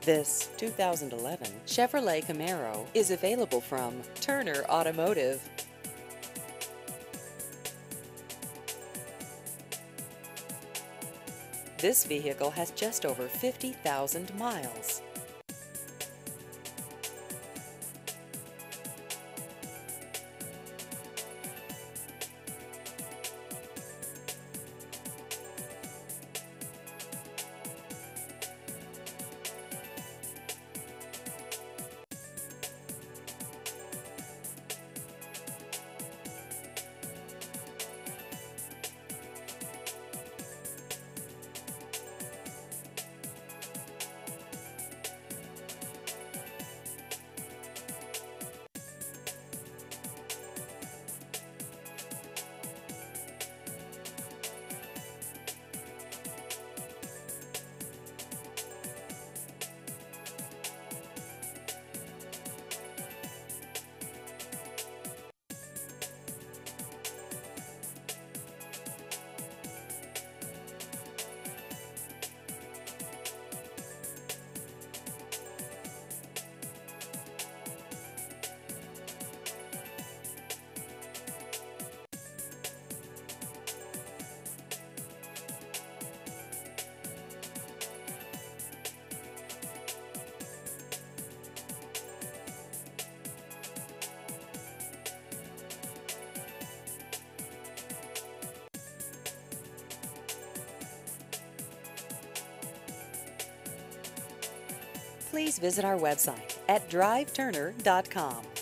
This 2011 Chevrolet Camaro is available from Turner Automotive. This vehicle has just over 50,000 miles. Please visit our website at driveturner.com.